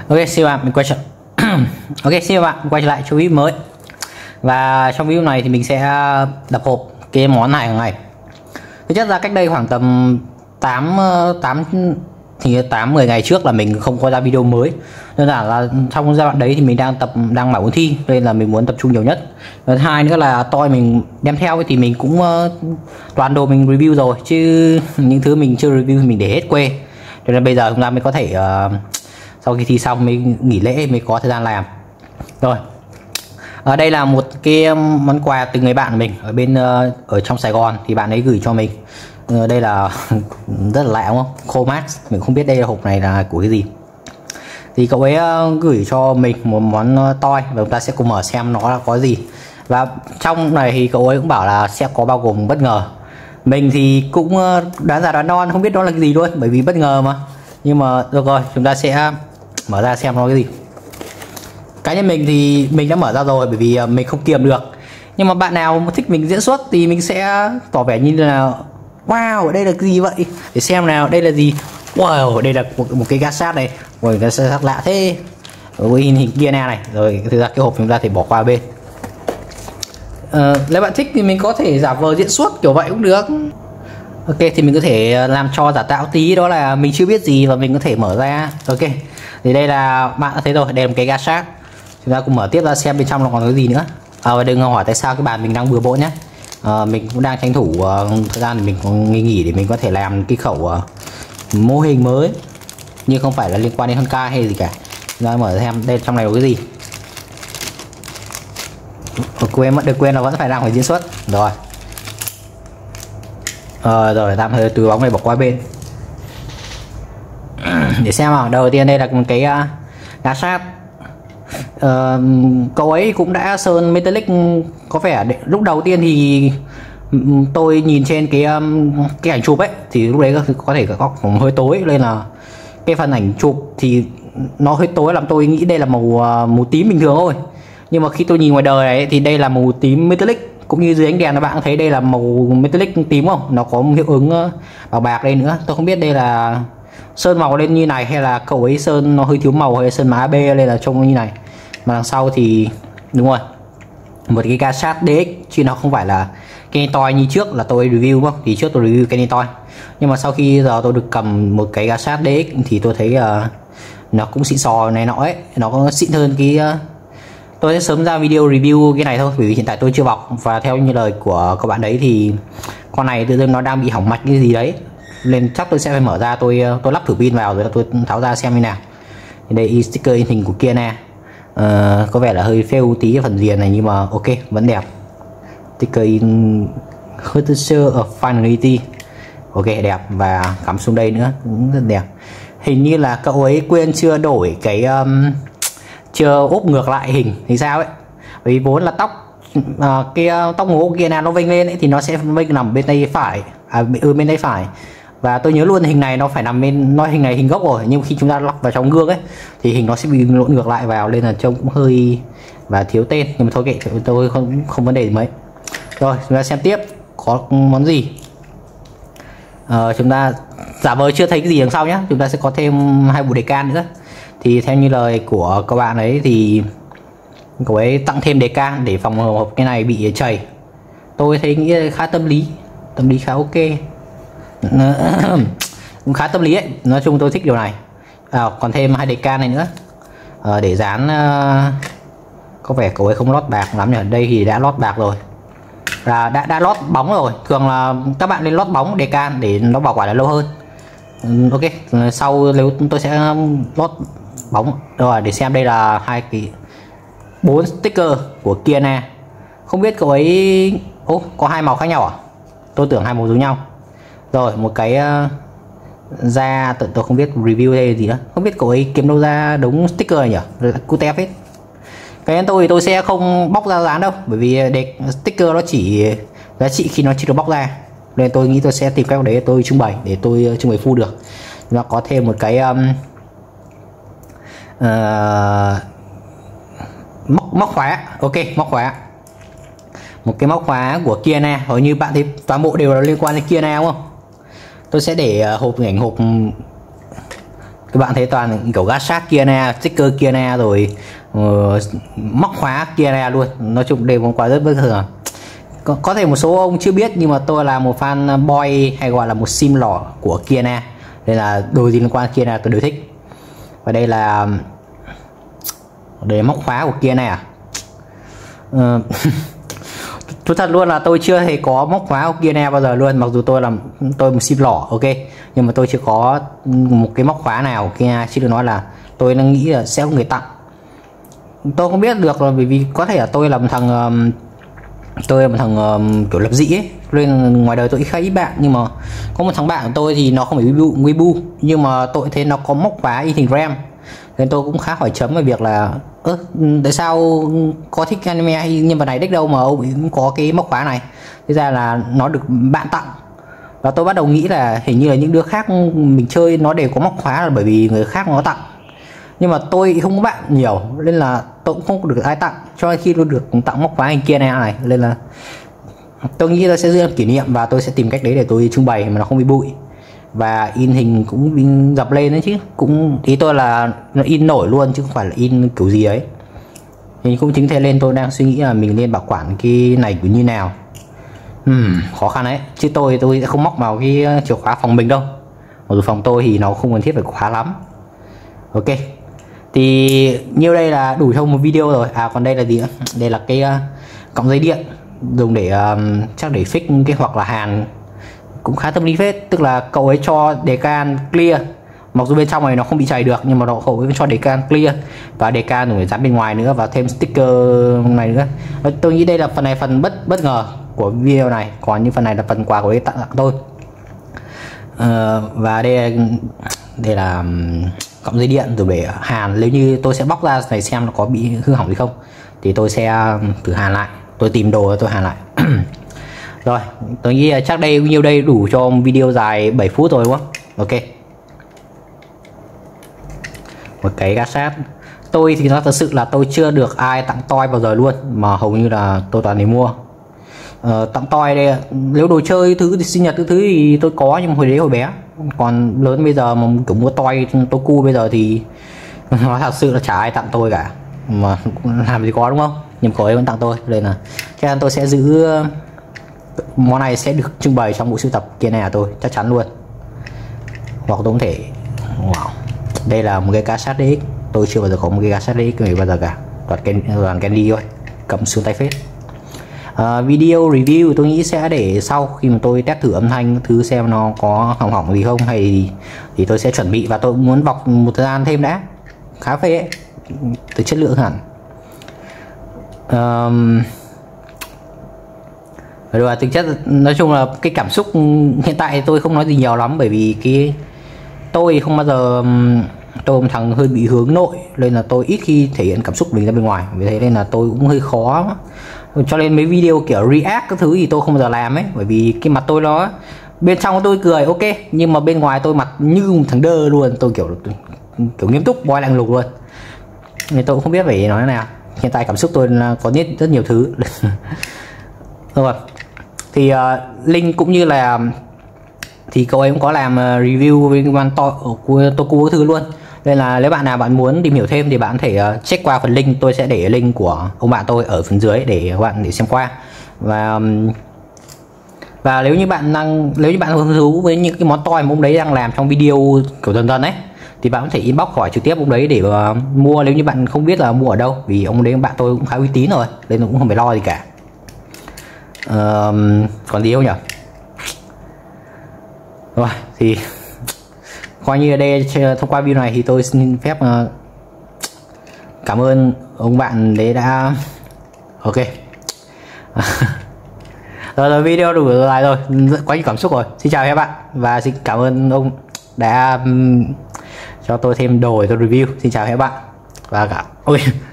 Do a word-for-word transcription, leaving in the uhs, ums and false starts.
Ok, xin bạn mình quay trở Ok, xin bạn quay trở lại cho video mới. Và trong video này thì mình sẽ đập hộp cái món này hàng ngày. Thực chất ra cách đây khoảng tầm tám tám thì tám mười ngày trước là mình không có ra video mới. Đơn giản là trong giai đoạn đấy thì mình đang tập đang bảo ôn thi nên là mình muốn tập trung nhiều nhất. Và thứ hai nữa là toi mình đem theo thì mình cũng toàn đồ mình review rồi, chứ những thứ mình chưa review thì mình để hết quê. Cho nên bây giờ chúng ta mới có thể uh, sau khi thi xong mới nghỉ lễ mới có thời gian làm. Rồi, ở đây là một cái món quà từ người bạn của mình ở bên uh, ở trong Sài Gòn, thì bạn ấy gửi cho mình. Uh, đây là rất là lạ đúng không? Comax, mình không biết đây là hộp này là của cái gì. Thì cậu ấy uh, gửi cho mình một món uh, toy và chúng ta sẽ cùng mở xem nó là có gì. Và trong này thì cậu ấy cũng bảo là sẽ có bao gồm bất ngờ. Mình thì cũng uh, đoán giả đoán non, không biết đó là cái gì luôn, bởi vì bất ngờ mà. Nhưng mà được rồi, chúng ta sẽ mở ra xem nó cái gì. Cá nhân mình thì mình đã mở ra rồi, bởi vì mình không kiềm được. Nhưng mà bạn nào thích mình diễn xuất thì mình sẽ tỏ vẻ như là wow, đây là cái gì vậy, để xem nào, đây là gì. Wow, đây là một, một cái gasat này. Ôi, cái gasat lạ thế, với hình hình kia này. Rồi thực ra cái hộp chúng ta thể bỏ qua bên. à, Nếu bạn thích thì mình có thể giả vờ diễn xuất kiểu vậy cũng được. Ok, thì mình có thể làm cho giả tạo tí, đó là mình chưa biết gì và mình có thể mở ra. Ok, thì đây là bạn đã thấy rồi, đây là một cái gasat. Chúng ta cùng mở tiếp ra xem bên trong nó còn cái gì nữa. À, và đừng hỏi tại sao cái bàn mình đang bừa bộn nhé. à, Mình cũng đang tranh thủ uh, thời gian để mình có nghỉ nghỉ để mình có thể làm cái khẩu uh, mô hình mới, nhưng không phải là liên quan đến Honkai hay gì cả. Chúng ta mở xem đây trong này có cái gì. Quên mất, được quên là vẫn phải đang phải diễn xuất rồi. Ờ, rồi tạm thời từ bóng này bỏ qua bên để xem nào. Đầu tiên đây là một cái uh, gasat. uh, Cậu ấy cũng đã sơn metallic. Có vẻ để, lúc đầu tiên thì tôi nhìn trên cái um, cái ảnh chụp ấy thì lúc đấy có thể có hơi tối, nên là cái phần ảnh chụp thì nó hơi tối làm tôi nghĩ đây là màu uh, màu tím bình thường thôi. Nhưng mà khi tôi nhìn ngoài đời này thì đây là màu tím metallic, cũng như dưới ánh đèn các bạn thấy đây là màu metallic tím không? Nó có một hiệu ứng bảo bạc đây nữa. Tôi không biết đây là sơn màu lên như này hay là cậu ấy sơn nó hơi thiếu màu, hay sơn má bê lên là trông như này. Mà đằng sau thì đúng rồi, một cái gasat đê ích, chứ nó không phải là cái toy như trước là tôi review đúng không? Thì trước tôi review cái toy, nhưng mà sau khi giờ tôi được cầm một cái gasat đê ích thì tôi thấy uh, nó cũng xịn sò này nọ ấy, nó có xịn hơn cái uh, tôi sẽ sớm ra video review cái này thôi, bởi vì hiện tại tôi chưa bọc. Và theo như lời của các bạn đấy thì con này tự dưng nó đang bị hỏng mạch cái gì đấy, nên chắc tôi sẽ phải mở ra, tôi tôi lắp thử pin vào rồi tôi tháo ra xem như nào. Đây sticker in hình của kia nè. Uh, có vẻ là hơi fail tí cái phần viền này, nhưng mà ok, vẫn đẹp. Sticker in Hurtser of Finality, ok đẹp. Và cắm xuống đây nữa cũng rất đẹp. Hình như là cậu ấy quên chưa đổi cái um, chưa ốp ngược lại hình thì sao ấy, vì vốn là tóc uh, cái uh, tóc ngố kia nào nó vênh lên ấy, thì nó sẽ vênh nằm bên tay phải, à ừ, bên tay phải. Và tôi nhớ luôn hình này nó phải nằm bên, nó hình này hình gốc rồi, nhưng khi chúng ta lắp vào trong gương ấy thì hình nó sẽ bị lộn ngược lại vào, nên là trông cũng hơi và thiếu tên. Nhưng mà thôi kệ, tôi không không vấn đề gì mấy. Rồi chúng ta xem tiếp có món gì. Ờ, chúng ta giả vờ chưa thấy cái gì đằng sau nhé. Chúng ta sẽ có thêm hai bộ đề can nữa. Thì theo như lời của các bạn ấy thì cậu ấy tặng thêm đề can để phòng hộp cái này bị chảy. Tôi thấy nghĩ khá tâm lý, tâm lý khá ok. Cũng khá tâm lý ấy, nói chung tôi thích điều này. À, còn thêm hai đề can này nữa à, để dán. Uh, có vẻ cậu ấy không lót bạc lắm nhỉ. Đây thì đã lót bạc rồi, là đã đã lót bóng rồi. Thường là các bạn nên lót bóng đề can để nó bảo quản là lâu hơn. um, Ok, sau nếu tôi sẽ lót bóng rồi. Để xem đây là hai cái bốn sticker của Kiana. Không biết cậu ấy ô có hai màu khác nhau à? Tôi tưởng hai màu giống nhau. Rồi một cái uh, da tôi, tôi không biết review đây là gì nữa. Không biết cậu ấy kiếm đâu ra đống sticker này nhỉ, cute hết. Cái tôi thì tôi sẽ không bóc ra dán đâu, bởi vì để sticker nó chỉ giá trị khi nó chưa được bóc ra, nên tôi nghĩ tôi sẽ tìm cách đấy tôi trưng bày, để tôi trưng bày full được. Nó có thêm một cái um, uh, móc móc khóa. Ok, móc khóa, một cái móc khóa của Kiana. Hầu như bạn thấy toàn bộ đều là liên quan đến Kiana đúng không? Tôi sẽ để uh, hộp ảnh hộp các bạn thấy toàn kiểu gát sát kia nè, sticker kia nè, rồi uh, móc khóa kia nè luôn. Nói chung đều món quà rất bất thường. Có, có thể một số ông chưa biết nhưng mà tôi là một fan boy hay gọi là một sim lỏ của Kiana, nên là đồ gì liên quan Kiana tôi đều thích. Và đây là để móc khóa của Kiana à? Uh, Tôi thật luôn là tôi chưa hề có móc khóa của Kiana bao giờ luôn, mặc dù tôi là tôi một sim lỏ, ok, nhưng mà tôi chưa có một cái móc khóa nào của Kiana, chứ đừng nói là tôi đang nghĩ là sẽ có người tặng. Tôi không biết được là bởi vì có thể là tôi là một thằng um, tôi là một thằng um, kiểu lập dị ấy, nên ngoài đời tôi khá ít bạn, nhưng mà có một thằng bạn của tôi thì nó không phải Weibo, nhưng mà tôi thấy nó có móc khóa in hình RAM, nên tôi cũng khá hỏi chấm về việc là ơ tại sao có thích anime hay nhân vật này đích đâu mà ông ấy cũng có cái móc khóa này. Thế ra là nó được bạn tặng, và tôi bắt đầu nghĩ là hình như là những đứa khác mình chơi nó đều có móc khóa là bởi vì người khác nó tặng, nhưng mà tôi không có bạn nhiều nên là tôi cũng không được ai tặng, cho nên khi tôi được tặng móc khóa hình kia này, này nên là tôi nghĩ là sẽ giữ kỷ niệm, và tôi sẽ tìm cách đấy để tôi trưng bày mà nó không bị bụi, và in hình cũng in dập lên đấy chứ, cũng ý tôi là nó in nổi luôn chứ không phải là in kiểu gì ấy. Thì cũng chính thế nên tôi đang suy nghĩ là mình nên bảo quản cái này của như nào. uhm, khó khăn đấy, chứ tôi tôi sẽ không móc vào cái chìa khóa phòng mình đâu, mặc dù phòng tôi thì nó không cần thiết phải khóa lắm. Ok, thì nhiêu đây là đủ cho một video rồi. À còn đây là gì nữa? Đây là cái uh, cọng dây điện dùng để uh, chắc để fix cái hoặc là hàn, cũng khá tâm lý phết. Tức là cậu ấy cho decan clear, mặc dù bên trong này nó không bị chảy được, nhưng mà nó cậu ấy cho decan clear và decan rồi dán bên ngoài nữa, và thêm sticker này nữa. Tôi nghĩ đây là phần này phần bất bất ngờ của video này, còn những phần này là phần quà của ấy tặng tôi. Uh, và đây đây là cọng dây điện rồi để hàn. Nếu như tôi sẽ bóc ra này xem nó có bị hư hỏng gì không thì tôi sẽ thử hàn lại, tôi tìm đồ tôi hàn lại. Rồi tôi nghĩ chắc đây nhiêu đây đủ cho video dài bảy phút rồi đúng không? Ok, một cái gạt sát. Tôi thì nó thật sự là tôi chưa được ai tặng toy bao giờ luôn, mà hầu như là tôi toàn để mua. Ờ, tặng toy đây, nếu đồ chơi thứ thì sinh nhật thứ thứ thì tôi có, nhưng mà hồi đấy hồi bé, còn lớn bây giờ mà kiểu mua toy Toku bây giờ thì nói thật sự là chả ai tặng tôi cả, mà làm gì có đúng không, nhưng cậu ấy vẫn tặng tôi, nên là chắc chắn tôi sẽ giữ món này, sẽ được trưng bày trong bộ sưu tập kia này à, tôi chắc chắn luôn. Hoặc tôi có thể wow, đây là một cái cassette đê ích, tôi chưa bao giờ có một cái cassette đê ích này bao giờ cả, toàn cái toàn candy thôi, cầm xuống tay phết. Uh, video review tôi nghĩ sẽ để sau khi mà tôi test thử âm thanh thứ xem nó có hỏng hỏng gì không hay gì, thì tôi sẽ chuẩn bị, và tôi muốn bọc một thời gian thêm đã, khá phê ấy, từ chất lượng hẳn. Um, rồi thực chất nói chung là cái cảm xúc hiện tại tôi không nói gì nhiều lắm, bởi vì cái tôi không bao giờ, tôi một thằng hơi bị hướng nội nên là tôi ít khi thể hiện cảm xúc mình ra bên ngoài, vì thế nên là tôi cũng hơi khó, cho nên mấy video kiểu react các thứ thì tôi không bao giờ làm ấy, bởi vì cái mặt tôi nó bên trong tôi cười ok, nhưng mà bên ngoài tôi mặt như một thằng đơ luôn, tôi kiểu kiểu nghiêm túc boy lạnh lùng luôn, nên tôi cũng không biết phải nói thế nào. Hiện tại cảm xúc tôi là có rất rất nhiều thứ. Rồi thì uh, link cũng như là thì cậu ấy cũng có làm uh, review với quan to của Toku thứ luôn, nên là nếu bạn nào bạn muốn tìm hiểu thêm thì bạn có thể uh, check qua phần link, tôi sẽ để link của ông bạn tôi ở phần dưới để các bạn để xem qua. Và um, và nếu như bạn đang nếu như bạn hứng thú với những cái món toy mà ông đấy đang làm trong video kiểu dần dần ấy, thì bạn có thể inbox hỏi trực tiếp ông đấy để uh, mua, nếu như bạn không biết là mua ở đâu, vì ông đấy bạn tôi cũng khá uy tín rồi nên cũng không phải lo gì cả. Uh, còn gì không nhỉ? Rồi thì coi như ở đây thông qua video này thì tôi xin phép uh, cảm ơn ông bạn đấy đã ok. Rồi, rồi video đủ dài rồi, quá nhiều cảm xúc rồi. Xin chào các bạn và xin cảm ơn ông đã um, cho tôi thêm đồ để tôi review. Xin chào các bạn và cả ôi